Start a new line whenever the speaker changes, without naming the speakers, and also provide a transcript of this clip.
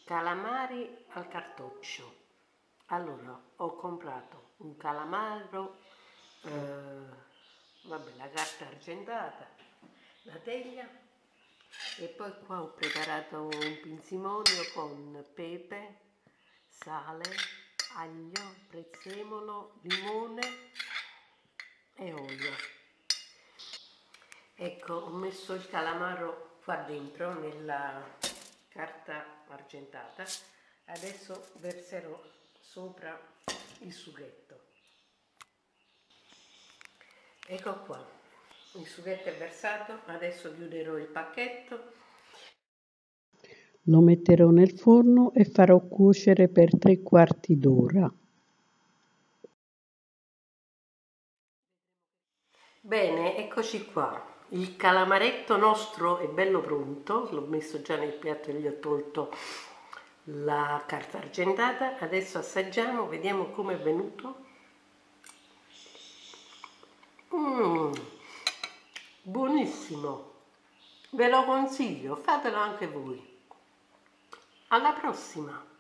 Calamari al cartoccio. Allora, ho comprato un calamaro, vabbè, la carta argentata, la teglia, e poi qua ho preparato un pinzimonio con pepe, sale, aglio, prezzemolo, limone e olio. Ecco, ho messo il calamaro qua dentro nella carta argentata. Adesso verserò sopra il sughetto. Ecco qua, il sughetto è versato. Adesso chiuderò il pacchetto.
Lo metterò nel forno e farò cuocere per 3/4 d'ora.
Bene, eccoci qua. Il calamaretto nostro è bello pronto. L'ho messo già nel piatto e gli ho tolto la carta argentata. Adesso assaggiamo, vediamo come è venuto. Buonissimo, ve lo consiglio, fatelo anche voi. Alla prossima!